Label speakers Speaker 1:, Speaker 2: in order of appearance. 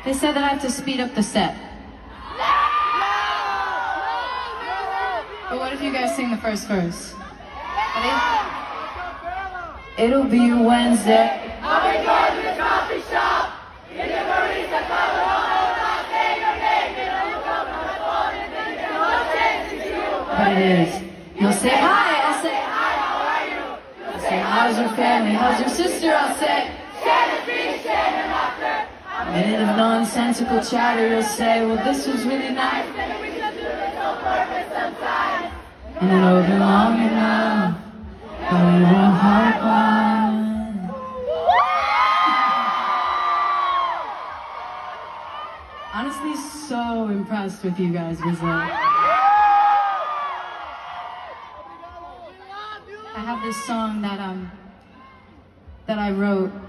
Speaker 1: They said that I have to speed up the set. But what if you guys sing the first verse? Ready? It'll be Wednesday.
Speaker 2: I'll be going to the coffee shop. In the barista color, I'll say your name. And I'll look up on the phone and think that I'll change to you.
Speaker 1: But it is. You'll say hi, I'll say
Speaker 2: Hi, how are you?
Speaker 1: I'll say how's your family, how's your sister, I'll say
Speaker 2: Share the feet, share the laughter.
Speaker 1: a minute of nonsensical chatter, you'll say, well this was really nice.
Speaker 2: Maybe we should do this on purpose sometimes.
Speaker 1: And it'll be long enough, but it won't hurt one. Honestly, so impressed with you guys, Brazil. I have this song that I wrote